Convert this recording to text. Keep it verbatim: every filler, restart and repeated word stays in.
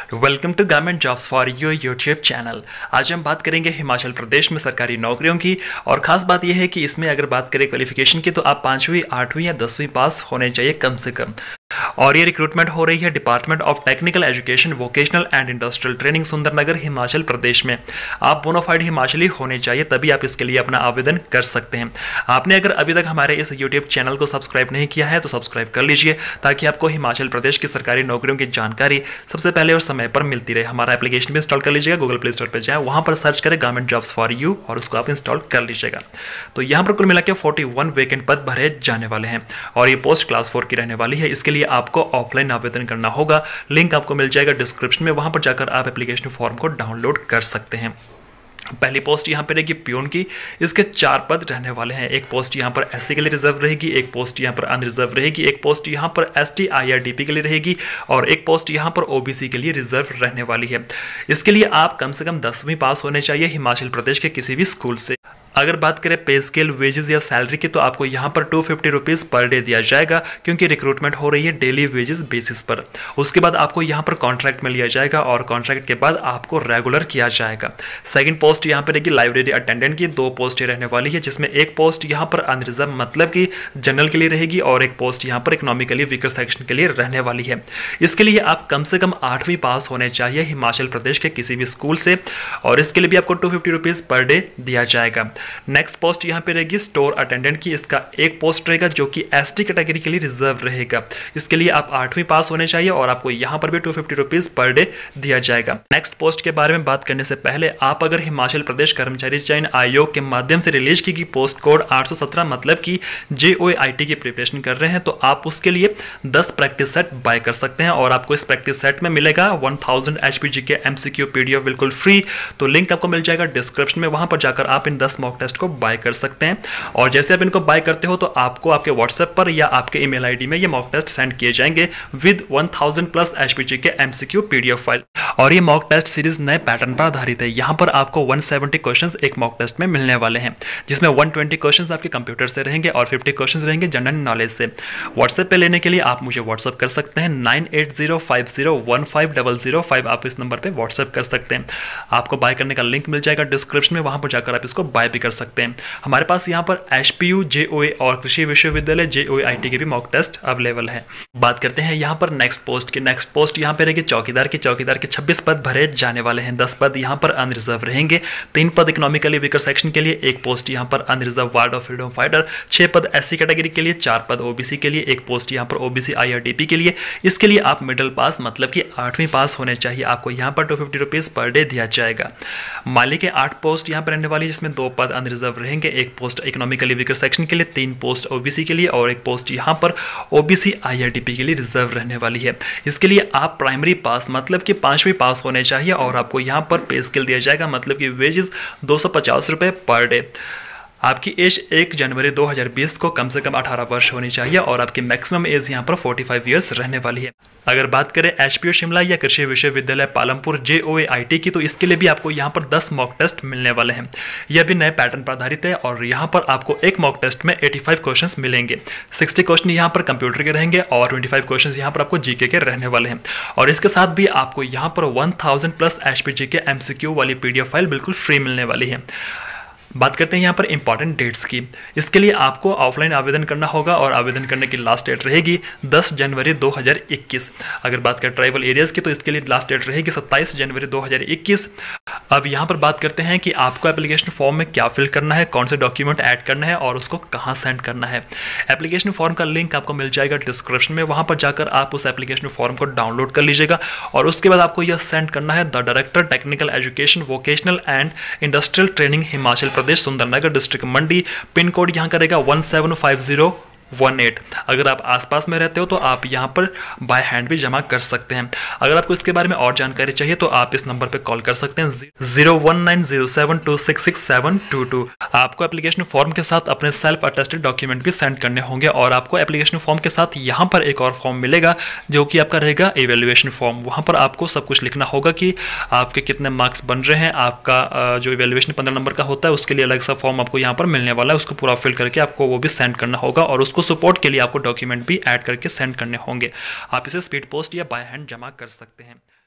Welcome to government jobs for your YouTube channel. आज हम बात करेंगे हिमाचल प्रदेश में सरकारी नौकरियों की। और खास बात यह है कि इसमें अगर बात करें क्वालिफिकेशन की तो आप पांचवी आठवीं या दसवीं पास होने चाहिए कम से कम। और ये रिक्रूटमेंट हो रही है department of technical education vocational and industrial training Sundarnagar Himachal Pradesh में। आप बोनाफाइड हिमाचली होने चाहिए तभी आप इसके लिए अपना आवेदन कर सकते हैं। आपने अगर अभी तक हमारे इस यूट्यूब चैनल को सब्सक्राइब नहीं किया है तो सब्सक्राइब कर लीजिए ताकि आपको हिमाचल प्रदेश की सरकारी नौकरियों की जानकारी सबसे पहले और समय पर मिलती रहे। हमारा एप्लीकेशन भी इंस्टॉल कर लीजिएगा, गूगल प्ले स्टोर पर जाए, वहां पर सर्च करें गवर्नमेंट जॉब्स फॉर यू और उसको आप इंस्टॉल कर लीजिएगा। तो यहाँ पर कुल मिला के फोर्टी वन वेकेंट पद भरे जाने वाले हैं और ये पोस्ट क्लास फोर की रहने वाली है। इसके लिए आपको ऑफलाइन आवेदन करना होगा। लिंक आपको मिल जाएगा डिस्क्रिप्शन में, वहां पर जाकर आप एप्लीकेशन फॉर्म को डाउनलोड कर सकते हैं। पहली पोस्ट यहाँ पर रहेगी प्यून की। इसके चार पद रहने वाले हैं। एक पोस्ट यहाँ पर एससी के लिए रिजर्व रहेगी, एक पोस्ट यहाँ पर अनरिजर्व रहेगी, एक पोस्ट यहाँ पर एसटी आईआरडीपी के लिए रहेगी और एक पोस्ट यहाँ पर ओबीसी के लिए रिजर्व रहने वाली है। इसके लिए आप कम से कम दसवीं पास होने चाहिए हिमाचल प्रदेश के किसी भी स्कूल से। अगर बात करें पे स्केल, वेजेस या सैलरी की तो आपको यहाँ पर two fifty rupees per day दिया जाएगा क्योंकि रिक्रूटमेंट हो रही है डेली वेजेस बेसिस पर। उसके बाद आपको यहाँ पर कॉन्ट्रैक्ट में लिया जाएगा और कॉन्ट्रैक्ट के बाद आपको रेगुलर किया जाएगा। सेकंड पोस्ट यहाँ पर रहेगी लाइब्रेरी अटेंडेंट की। दो पोस्टें रहने वाली है जिसमें एक पोस्ट यहाँ पर अनरिजर्व मतलब कि जनरल के लिए रहेगी और एक पोस्ट यहाँ पर इकोनॉमिकली वीकर सेक्शन के लिए रहने वाली है। इसके लिए आप कम से कम आठवीं पास होने चाहिए हिमाचल प्रदेश के किसी भी स्कूल से और इसके लिए भी आपको two fifty rupees per day दिया जाएगा। नेक्स्ट पोस्ट यहाँ पे रहेगी स्टोर अटेंडेंट की। इसका एक पोस्ट रहेगा जो कि एसटी कैटेगरी के लिए रिजर्व रहेगा। इसके लिए आप आठवीं पास होने चाहिए और आपको यहाँ पर भी two fifty rupees per day दिया जाएगा। नेक्स्ट पोस्ट के बारे में बात करने से पहले आप अगर हिमाचल प्रदेश कर्मचारी चयन आयोग के माध्यम से रिलीज की गई पोस्ट कोड आठ सौ सत्रह मतलब कि जेओआईटी की प्रिपरेशन कर रहे हैं तो आप उसके लिए दस प्रैक्टिस सेट बाय कर सकते हैं और आपको इस प्रैक्टिस सेट में मिलेगा वन थाउजेंड एचपीजी के एमसीक्यू पीडीएफ बिल्कुल फ्री। तो लिंक आपको मिल जाएगा डिस्क्रिप्शन में, वहां पर जाकर आप इन दस मॉक टेस्ट को बाय कर सकते हैं। और जैसे आप इनको बाय करते हो तो आपको आपके व्हाट्सएप पर या आपके ईमेल आईडी में ये मॉक टेस्ट सेंड किए जाएंगे with one thousand plus HPG के एमसीक्यू पीडीएफ फाइल। और ये मॉक टेस्ट सीरीज नए पैटर्न पर आधारित है। यहाँ पर आपको वन सेवेंटी क्वेश्चंस एक मॉक टेस्ट में मिलने वाले हैं जिसमें वन ट्वेंटी क्वेश्चंस आपके कंप्यूटर से रहेंगे और फिफ्टी क्वेश्चंस रहेंगे जनरल नॉलेज से। व्हाट्सएप पे लेने के लिए आप मुझे व्हाट्सएप कर सकते हैं nine eight zero five zero one five double zero five. आप इस नंबर पे व्हाट्सएप कर सकते हैं। आपको बाय करने का लिंक मिल जाएगा डिस्क्रिप्शन में, वहां पर जाकर आप इसको बाय भी कर सकते हैं। हमारे पास यहाँ पर एचपीयू, जेओए और कृषि विश्वविद्यालय जेओआईटी के भी मॉक टेस्ट अवेलेबल है। बात करते हैं यहाँ पर नेक्स्ट पोस्ट की। नेक्स्ट पोस्ट यहाँ पे रहेगी चौकीदार की। चौकीदार के छब्बीस पद भरे जाने वाले हैं। दस पद यहाँ पर अनरिजर्व रहेंगे, तीन पद इकोनॉमिकली वीकर सेक्शन के लिए, एक पोस्ट यहाँ पर unreserve ward of freedom fighter, छह पद एससी कैटेगरी के लिए, चार पद ओबीसी के लिए, एक पोस्ट यहाँ पर ओबीसी आईआरडीपी के लिए। इसके लिए आप मिडिल पास मतलब कि आठवीं पास होने चाहिए। आपको यहाँ पर two fifty rupees per day दिया जाएगा। माली के आठ पोस्ट यहाँ पर रहने वाली जिसमें दो पद अनरिजर्व रहेंगे, एक पोस्ट इकोनॉमिकली वीकर सेक्शन के लिए, तीन पोस्ट ओबीसी के लिए और एक पोस्ट यहाँ पर ओबीसी आईआरडीपी के लिए रिजर्व रहने वाली है। इसके लिए आप प्राइमरी पास मतलब कि पांचवी पास होने चाहिए और आपको यहाँ पर पे स्केल दिया जाएगा मतलब कि वेजेस दो सौ पचास रुपए पर डे। आपकी एज एक जनवरी दो हज़ार बीस को कम से कम अठारह वर्ष होनी चाहिए और आपकी मैक्सिमम एज यहाँ पर पैंतालीस इयर्स रहने वाली है। अगर बात करें एचपीयू शिमला या कृषि विश्वविद्यालय पालमपुर जेओआईटी की तो इसके लिए भी आपको यहाँ पर दस मॉक टेस्ट मिलने वाले हैं। यह भी नए पैटर्न पर आधारित है और यहाँ पर आपको एक मॉक टेस्ट में पचासी क्वेश्चंस मिलेंगे। साठ क्वेश्चन यहाँ पर कंप्यूटर के रहेंगे और पच्चीस क्वेश्चंस यहाँ पर आपको जीके के रहने वाले हैं। और इसके साथ भी आपको यहाँ पर वन थाउजेंड प्लस एचपीजी के एमसीक्यू वाली पीडीएफ फाइल बिल्कुल फ्री मिलने वाली है। बात करते हैं यहाँ पर इंपॉर्टेंट डेट्स की। इसके लिए आपको ऑफलाइन आवेदन करना होगा और आवेदन करने की लास्ट डेट रहेगी दस जनवरी दो हज़ार इक्कीस। अगर बात करें ट्राइबल एरियाज की तो इसके लिए लास्ट डेट रहेगी सत्ताईस जनवरी दो हज़ार इक्कीस। अब यहाँ पर बात करते हैं कि आपको एप्लीकेशन फॉर्म में क्या फिल करना है, कौन से डॉक्यूमेंट ऐड करना है और उसको कहाँ सेंड करना है। एप्लीकेशन फॉर्म का लिंक आपको मिल जाएगा डिस्क्रिप्शन में, वहाँ पर जाकर आप उस एप्लीकेशन फॉर्म को डाउनलोड कर लीजिएगा और उसके बाद आपको यह सेंड करना है the director technical education vocational and industrial training Himachal Pradesh Sundarnagar district Mandi. Pin code यहाँ करेगा one seven five zero one eight. अगर आप आसपास में रहते हो तो आप यहाँ पर बाय हैंड भी जमा कर सकते हैं। अगर आपको इसके बारे में और जानकारी चाहिए तो आप इस नंबर पे कॉल कर सकते हैं zero one nine zero seven two six six seven two two. आपको एप्लीकेशन फॉर्म के साथ अपने सेल्फ अटेस्टेड डॉक्यूमेंट भी सेंड करने होंगे और आपको एप्लीकेशन फॉर्म के साथ यहाँ पर एक और फॉर्म मिलेगा जो कि आपका रहेगा इवेल्युएशन फॉर्म। वहाँ पर आपको सब कुछ लिखना होगा कि आपके कितने मार्क्स बन रहे हैं। आपका जो इवेल्युएशन पंद्रह नंबर का होता है उसके लिए अलग सा फॉर्म आपको यहाँ पर मिलने वाला है, उसको पूरा फिल करके आपको वो भी सेंड करना होगा और उसको सपोर्ट के लिए आपको डॉक्यूमेंट भी ऐड करके सेंड करने होंगे। आप इसे स्पीड पोस्ट या बाय हैंड जमा कर सकते हैं।